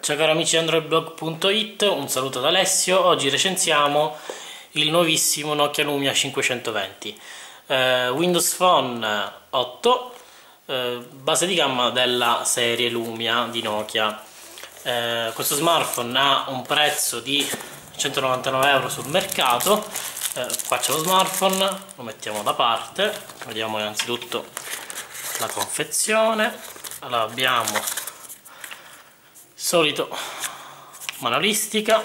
Ciao cari amici di androidblog.it, un saluto da Alessio. Oggi recensiamo il nuovissimo Nokia Lumia 520, Windows Phone 8, base di gamma della serie Lumia di Nokia. Questo smartphone ha un prezzo di 199 euro sul mercato. Qua c'è lo smartphone, lo mettiamo da parte, vediamo innanzitutto la confezione. Allora abbiamo solito manualistica,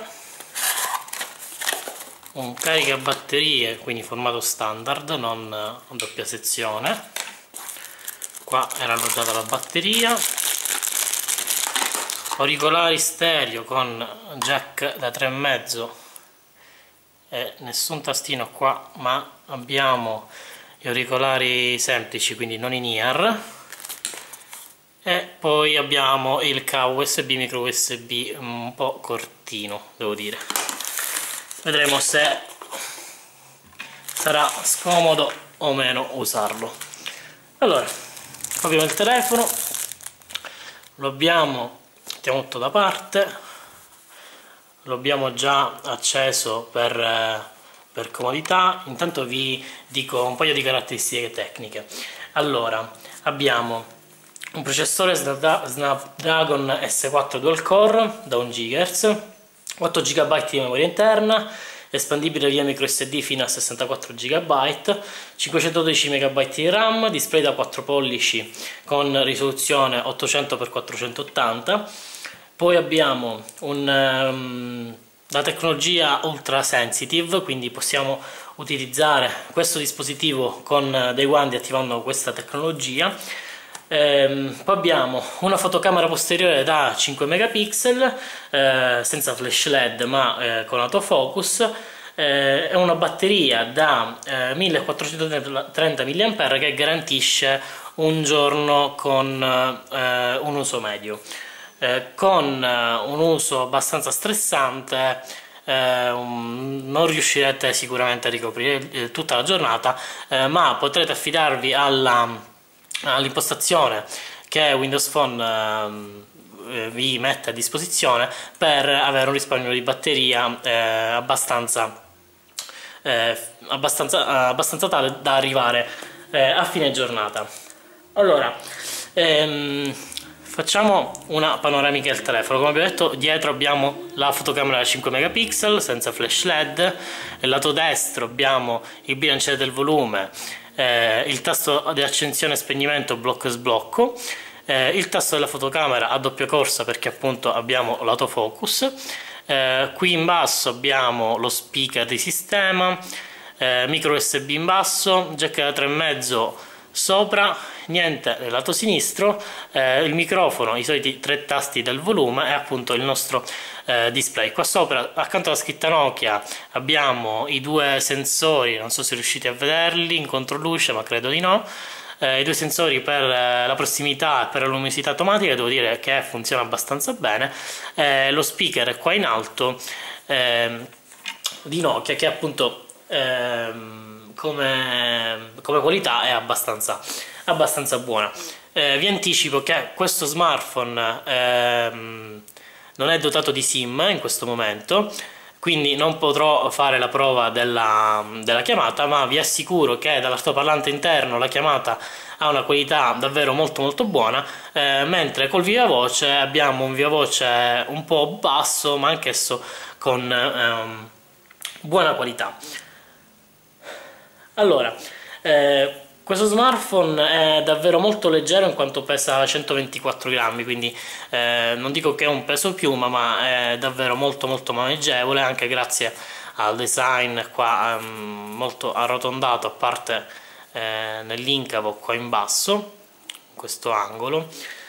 un caricabatterie, quindi formato standard, non doppia sezione. Qua era alloggiata la batteria, auricolari stereo con jack da 3,5 e nessun tastino qua, ma abbiamo gli auricolari semplici, quindi non in ear. E poi abbiamo il cavo USB, micro USB un po' cortino, devo dire. Vedremo se sarà scomodo o meno usarlo. Allora, apriamo il telefono, lo abbiamo, mettiamo tutto da parte, lo abbiamo già acceso per comodità. Intanto vi dico un paio di caratteristiche tecniche. Allora, abbiamo un processore Snapdragon S4 Dual Core da 1 GHz, 8 GB di memoria interna, espandibile via microSD fino a 64 GB, 512 MB di RAM, display da 4 pollici con risoluzione 800x480. Poi abbiamo la tecnologia ultra sensitive, quindi possiamo utilizzare questo dispositivo con dei guanti attivando questa tecnologia. Poi abbiamo una fotocamera posteriore da 5 megapixel, senza flash LED ma con autofocus, e una batteria da 1430 mAh che garantisce un giorno con un uso medio. Con un uso abbastanza stressante non riuscirete sicuramente a ricoprire tutta la giornata, ma potrete affidarvi all'impostazione che Windows Phone vi mette a disposizione per avere un risparmio di batteria abbastanza tale da arrivare a fine giornata. Allora, facciamo una panoramica del telefono. Come abbiamo detto, dietro abbiamo la fotocamera da 5 megapixel senza flash LED, nel lato destro abbiamo il bilanciere del volume, il tasto di accensione e spegnimento blocco e sblocco, il tasto della fotocamera a doppia corsa perché appunto abbiamo l'autofocus. Qui in basso abbiamo lo speaker di sistema, micro USB in basso, jack da 3,5 sopra, niente nel lato sinistro, il microfono, i soliti 3 tasti del volume e appunto il nostro display. Qua sopra, accanto alla scritta Nokia, abbiamo i 2 sensori, non so se riuscite a vederli in controluce, ma credo di no. I 2 sensori per la prossimità e per la luminosità automatica, devo dire che funziona abbastanza bene. Lo speaker qua in alto di Nokia, che appunto come qualità è abbastanza buona. Vi anticipo che questo smartphone non è dotato di SIM in questo momento, quindi non potrò fare la prova della chiamata, ma vi assicuro che dall'altoparlante interno la chiamata ha una qualità davvero molto buona, mentre col viva voce abbiamo un viva voce un po' basso ma anch'esso con buona qualità. Allora, questo smartphone è davvero molto leggero in quanto pesa 124 grammi, quindi non dico che è un peso piuma, ma è davvero molto maneggevole, anche grazie al design qua molto arrotondato, a parte nell'incavo qua in basso, in questo angolo.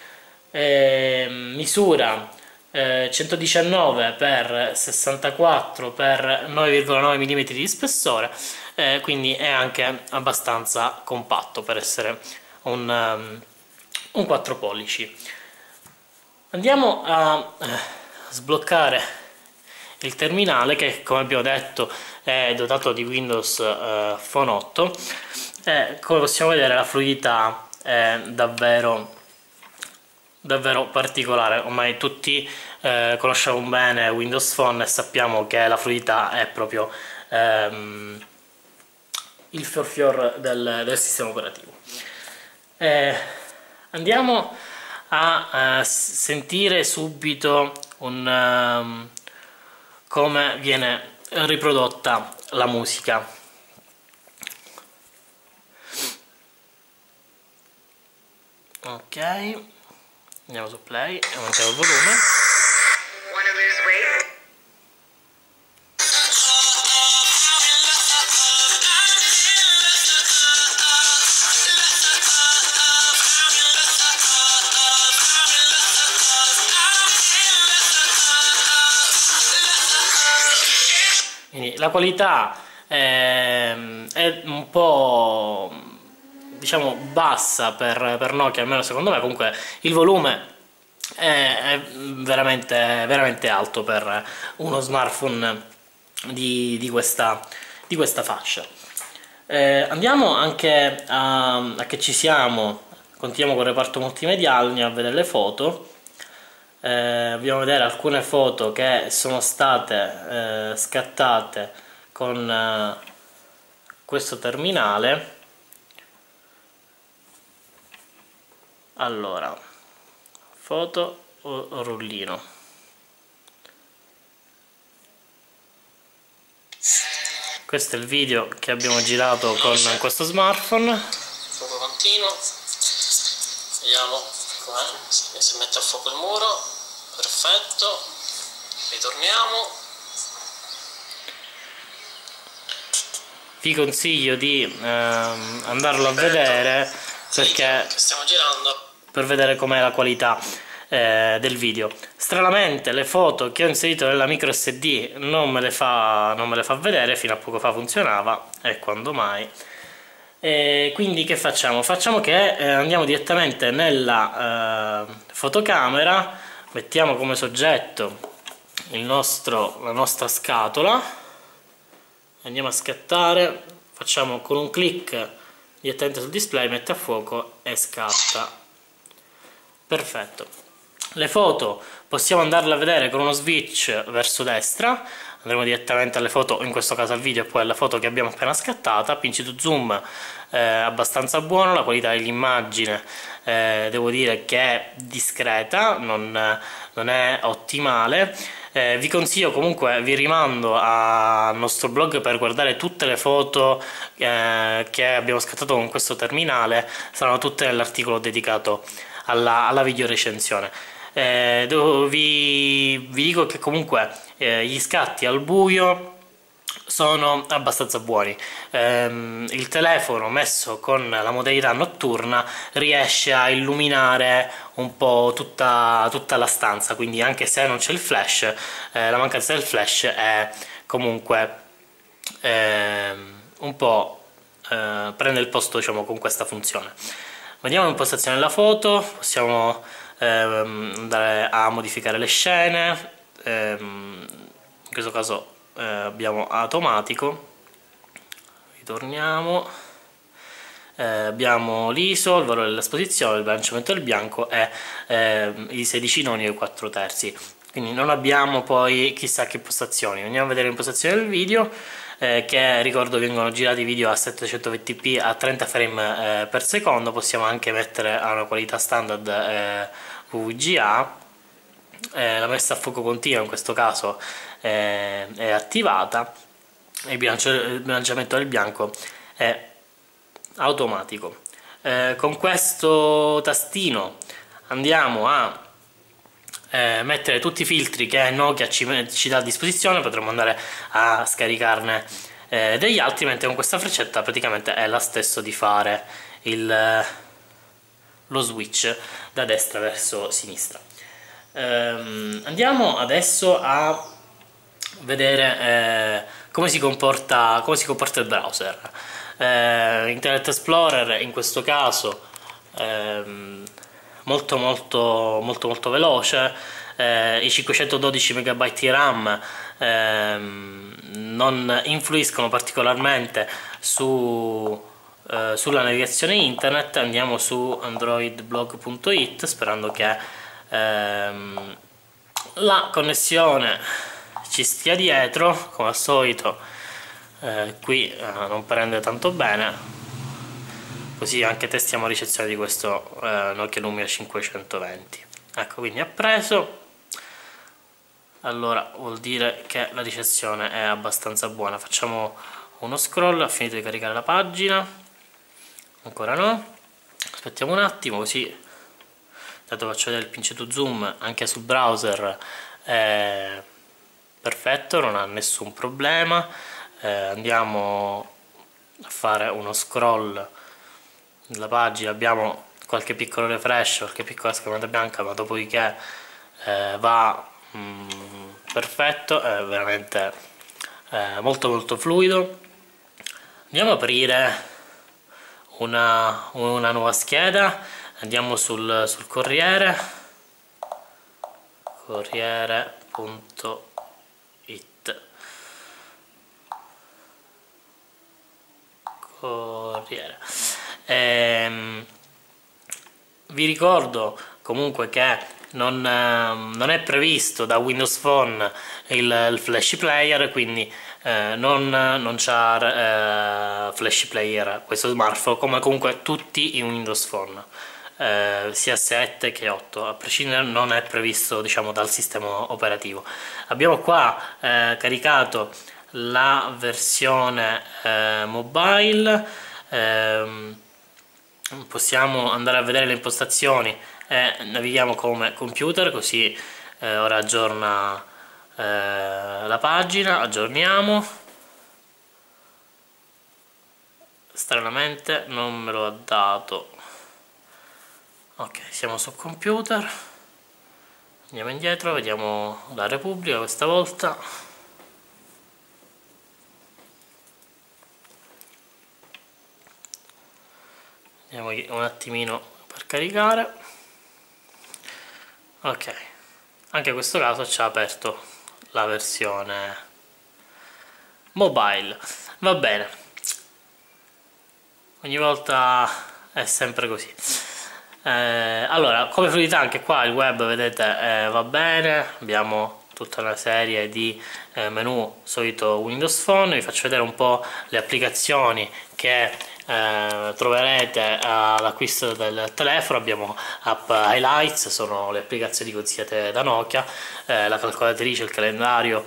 Misura 119 x 64 x 9,9 mm di spessore, quindi è anche abbastanza compatto per essere un 4 pollici. Andiamo a sbloccare il terminale, che come abbiamo detto è dotato di Windows Phone 8, e come possiamo vedere la fluidità è davvero davvero particolare. Ormai tutti conosciamo bene Windows Phone e sappiamo che la fluidità è proprio il fior del sistema operativo. Andiamo a sentire subito come viene riprodotta la musica. Ok, andiamo su play e aumentiamo il volume. Quindi la qualità è un po', diciamo, bassa per Nokia, almeno secondo me. Comunque il volume è veramente alto per uno smartphone di questa fascia. Andiamo anche a che ci siamo, continuiamo con il reparto multimediale, andiamo a vedere le foto. Dobbiamo vedere alcune foto che sono state scattate con questo terminale. Allora, foto o rullino? Questo è il video che abbiamo girato con questo smartphone. Fuoco continuo, vediamo se mette a fuoco il muro. Perfetto, ritorniamo. Vi consiglio di andarlo a vedere, perché stiamo girando, per vedere com'è la qualità del video. Stranamente le foto che ho inserito nella micro SD non me le fa vedere. Fino a poco fa funzionava, e quando mai. Quindi che facciamo? Facciamo che andiamo direttamente nella fotocamera, mettiamo come soggetto la nostra scatola, andiamo a scattare, facciamo con un clic direttamente sul display, mette a fuoco e scatta. Perfetto. Le foto possiamo andarle a vedere con uno switch verso destra, andremo direttamente alle foto, in questo caso al video, e poi alla foto che abbiamo appena scattata. Pinci to zoom abbastanza buono, la qualità dell'immagine devo dire che è discreta, non è ottimale. Vi consiglio comunque, vi rimando al nostro blog per guardare tutte le foto che abbiamo scattato con questo terminale, saranno tutte nell'articolo dedicato alla video recensione. Vi dico che comunque gli scatti al buio sono abbastanza buoni. Il telefono messo con la modalità notturna riesce a illuminare un po' tutta la stanza, quindi anche se non c'è il flash, la mancanza del flash è comunque un po' prende il posto, diciamo, con questa funzione. Vediamo l'impostazione della foto, possiamo andare a modificare le scene, in questo caso abbiamo automatico, ritorniamo, abbiamo l'ISO, il valore dell'esposizione, il bilanciamento del bianco e i 16 noni e i 4 terzi. Quindi non abbiamo poi chissà che impostazioni. Andiamo a vedere l'impostazione del video, che ricordo vengono girati video a 720p a 30 frame per secondo. Possiamo anche mettere a una qualità standard VGA. La messa a fuoco continua in questo caso è attivata, e il bilanciamento del bianco è automatico. Con questo tastino andiamo a mettere tutti i filtri che Nokia ci dà a disposizione, potremmo andare a scaricarne degli altri, mentre con questa freccetta praticamente è la stessa di fare lo switch da destra verso sinistra. Andiamo adesso a vedere come si comporta il browser. Internet Explorer in questo caso molto veloce, i 512 MB di RAM non influiscono particolarmente su sulla navigazione internet andiamo su androidblog.it sperando che la connessione ci stia dietro. Come al solito qui non prende tanto bene, così anche testiamo ricezione di questo Nokia Lumia 520. Ecco, quindi ha preso, allora vuol dire che la ricezione è abbastanza buona. Facciamo uno scroll. Ha finito di caricare la pagina, ancora no, aspettiamo un attimo, così dato faccio vedere il pincetto zoom anche sul browser è perfetto, non ha nessun problema. Andiamo a fare uno scroll della pagina, abbiamo qualche piccolo refresh, qualche piccola schermata bianca, ma dopodiché va perfetto, è veramente molto molto fluido. Andiamo ad aprire una nuova scheda, andiamo sul corriere.it. Vi ricordo comunque che non è previsto da Windows Phone il Flash Player, quindi non c'ha Flash Player questo smartphone, come comunque tutti i Windows Phone, sia 7 che 8, a prescindere non è previsto, diciamo, dal sistema operativo. Abbiamo qua caricato la versione mobile. Possiamo andare a vedere le impostazioni e navighiamo come computer, così ora aggiorna la pagina. Aggiorniamo, stranamente non me lo ha dato. Ok, siamo sul computer, andiamo indietro, vediamo la Repubblica questa volta. Andiamo un attimino per caricare. Ok, anche in questo caso ci ha aperto la versione mobile. Va bene, ogni volta è sempre così. Allora, come fluidità anche qua il web, vedete, va bene. Abbiamo tutta una serie di menu solito Windows Phone. Vi faccio vedere un po' le applicazioni che troverete all'acquisto del telefono. Abbiamo app highlights, sono le applicazioni consigliate da Nokia, la calcolatrice, il calendario,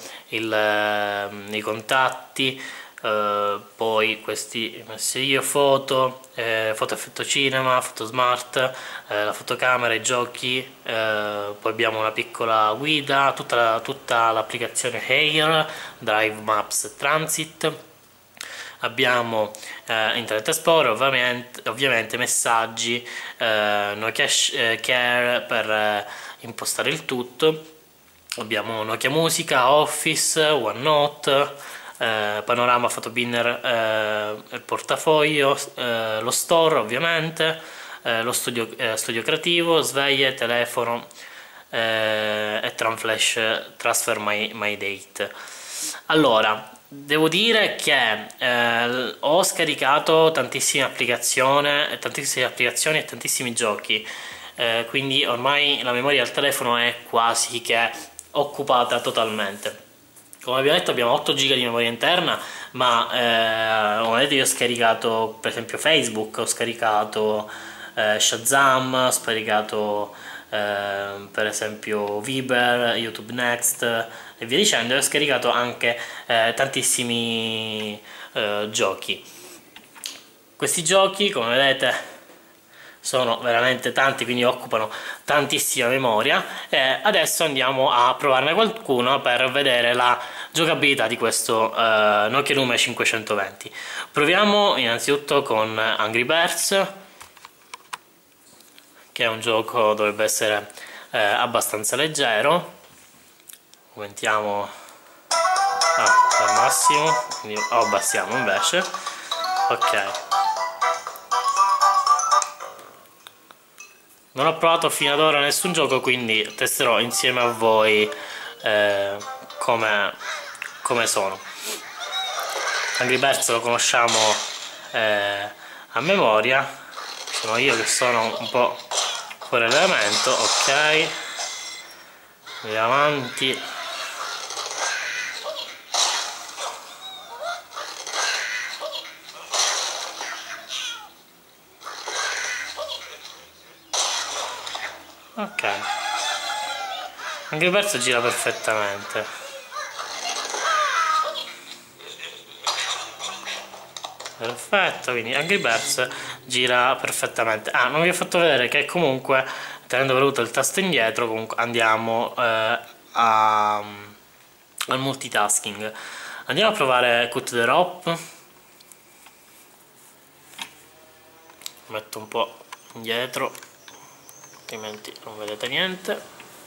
i contatti, poi questi messi io, foto, foto effetto cinema, foto smart, la fotocamera, i giochi, poi abbiamo una piccola guida, tutta l'applicazione Air, Drive, Maps, Transit. Abbiamo Internet Explorer, ovviamente messaggi, Nokia Care per impostare il tutto. Abbiamo Nokia Musica, Office, OneNote, panorama, photobinner, il portafoglio, lo store ovviamente, lo studio creativo, sveglie, telefono e Tranflash Transfer My Date. Allora, devo dire che ho scaricato tantissime applicazioni e tantissimi giochi, quindi ormai la memoria del telefono è quasi che occupata totalmente. Come abbiamo detto, abbiamo 8 GB di memoria interna, ma come vedete io ho scaricato per esempio Facebook, ho scaricato Shazam, ho scaricato per esempio Viber, YouTube Next e via dicendo, e ho scaricato anche tantissimi giochi. Questi giochi, come vedete, sono veramente tanti, quindi occupano tantissima memoria, e adesso andiamo a provarne qualcuno per vedere la giocabilità di questo Nokia Lumia 520. Proviamo innanzitutto con Angry Birds, che è un gioco, dovrebbe essere abbastanza leggero. Aumentiamo al massimo, quindi abbassiamo invece. Ok, non ho provato fino ad ora nessun gioco, quindi testerò insieme a voi come sono. Angry Birds lo conosciamo a memoria, sono io che sono un po' fuori elemento. Ok, andiamo avanti. Ok, Angry Birds gira perfettamente. Perfetto, quindi Angry Birds gira perfettamente. Ah, non vi ho fatto vedere che comunque, tenendo premuto il tasto indietro, comunque andiamo al multitasking. Andiamo a provare Cut the Rope. Metto un po' indietro, altrimenti non vedete niente.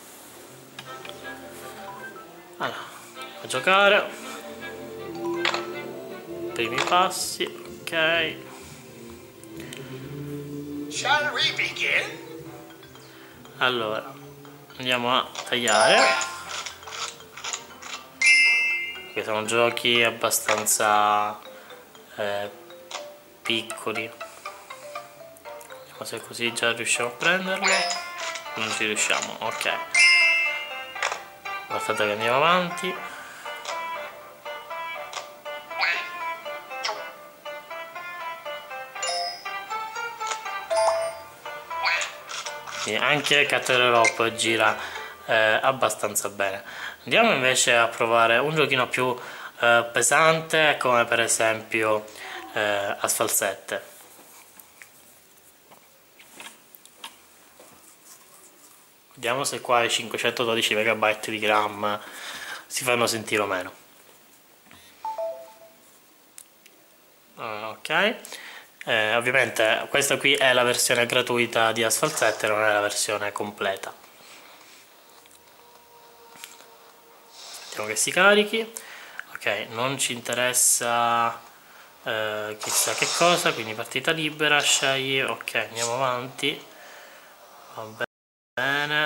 Allora, a giocare. Primi passi, ok. Shall we begin? Allora, andiamo a tagliare. Questi sono giochi abbastanza piccoli. Vediamo se così già riusciamo a prenderlo. Non ci riusciamo, ok. Guardate che andiamo avanti. E anche Cut the Rope gira abbastanza bene. Andiamo invece a provare un giochino più pesante, come per esempio Asphalt 7. Vediamo se qua i 512 MB di RAM si fanno sentire o meno. Ok, ovviamente questa qui è la versione gratuita di Asphalt 7, non è la versione completa. Aspettiamo che si carichi. Ok, non ci interessa chissà che cosa, quindi partita libera, scegli. Ok, andiamo avanti. Va bene.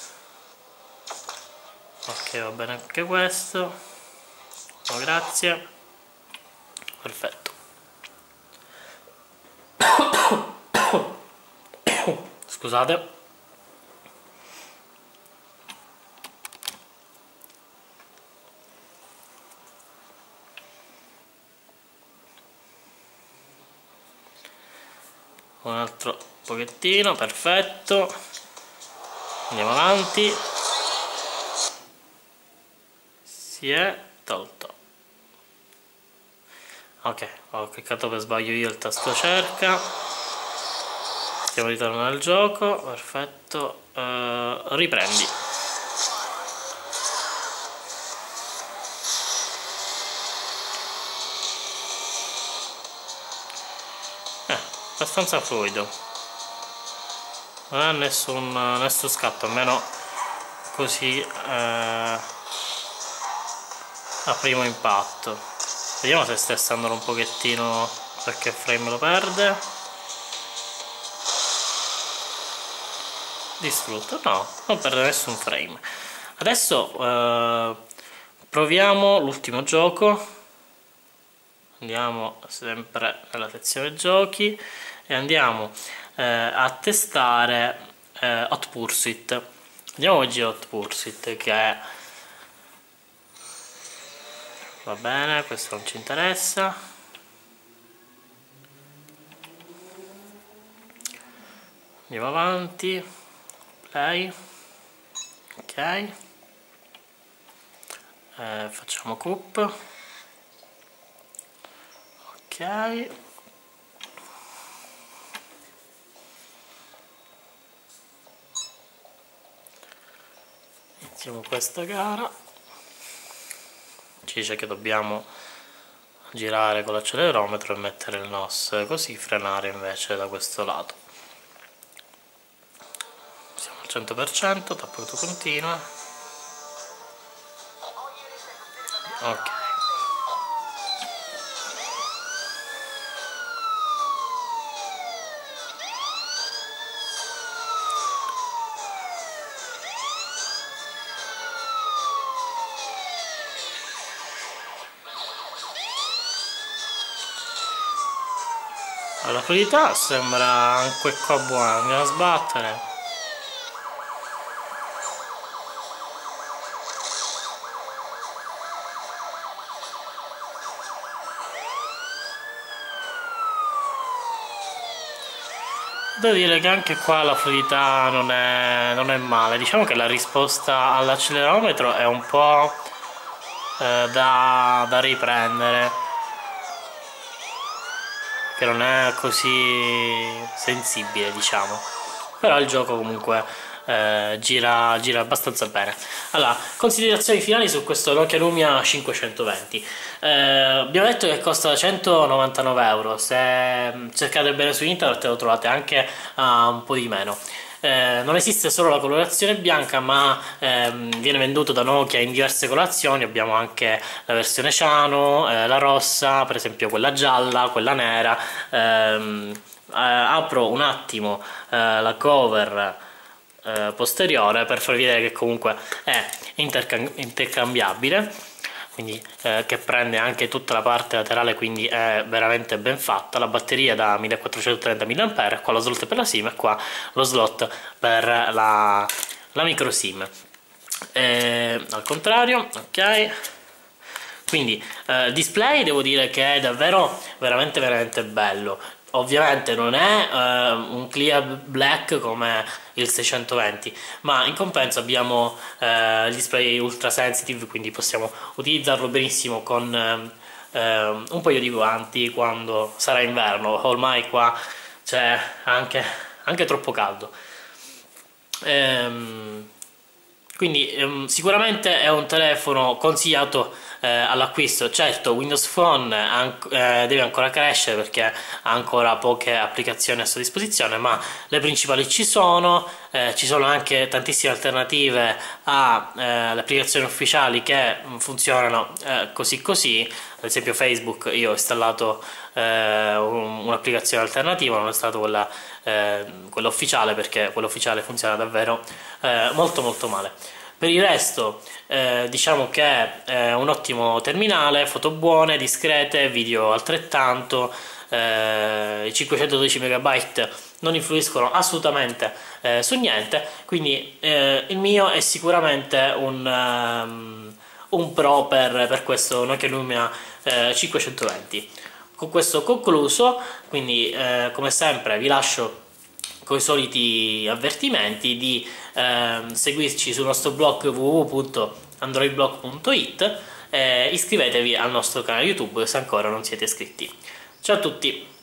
Ok, va bene anche questo. No, grazie. Perfetto. Scusate. Un altro pochettino, perfetto. Andiamo avanti. Si è tolto. Ok, ho cliccato per sbaglio io il tasto cerca. Stiamo ritornando al gioco, perfetto. Riprendi. Abbastanza fluido, non ha nessun scatto, almeno così a primo impatto. Vediamo se stai stando un pochettino, qualche frame lo perde. Distrutto, no, non perde nessun frame. Adesso proviamo l'ultimo gioco. Andiamo sempre nella sezione giochi e andiamo a testare Hot Pursuit. Vediamo oggi Hot Pursuit, che è... va bene, questo non ci interessa. Andiamo avanti, play. Ok, facciamo coop. Ok, iniziamo questa gara. Ci dice che dobbiamo girare con l'accelerometro e mettere il NOS, così frenare invece da questo lato. Siamo al 100%, tappo tu continua. Ok. alla fluidità sembra anche qua buona, andiamo a sbattere. Devo dire che anche qua la fluidità non è male, diciamo che la risposta all'accelerometro è un po' da riprendere, che non è così sensibile, diciamo, però il gioco comunque gira abbastanza bene. Allora, considerazioni finali su questo Nokia Lumia 520. Abbiamo detto che costa 199 euro, se cercate bene su internet lo trovate anche a un po' di meno. Non esiste solo la colorazione bianca, ma viene venduto da Nokia in diverse colorazioni. Abbiamo anche la versione ciano, la rossa, per esempio quella gialla, quella nera. Apro un attimo la cover posteriore per farvi vedere che comunque è intercambiabile, quindi che prende anche tutta la parte laterale, quindi è veramente ben fatta. La batteria da 1430 mAh, qua lo slot per la SIM e qua lo slot per la micro SIM. Al contrario, ok. Quindi il display devo dire che è davvero veramente bello. Ovviamente non è un clear black come il 620, ma in compenso abbiamo il display ultra sensitive, quindi possiamo utilizzarlo benissimo con un paio di guanti quando sarà inverno. Ormai qua c'è anche troppo caldo. Quindi sicuramente è un telefono consigliato all'acquisto. Certo, Windows Phone deve ancora crescere perché ha ancora poche applicazioni a sua disposizione, ma le principali ci sono anche tantissime alternative alle applicazioni ufficiali che funzionano così. Ad esempio Facebook, io ho installato un'applicazione alternativa, non ho installato quella ufficiale, perché quella ufficiale funziona davvero molto male. Per il resto diciamo che è un ottimo terminale, foto buone, discrete, video altrettanto. I 512 MB non influiscono assolutamente su niente, quindi il mio è sicuramente un pro per questo Nokia Lumia 520. Con questo ho concluso, quindi come sempre vi lascio con i soliti avvertimenti di seguirci sul nostro blog www.androidblog.it e iscrivetevi al nostro canale YouTube se ancora non siete iscritti. Ciao a tutti!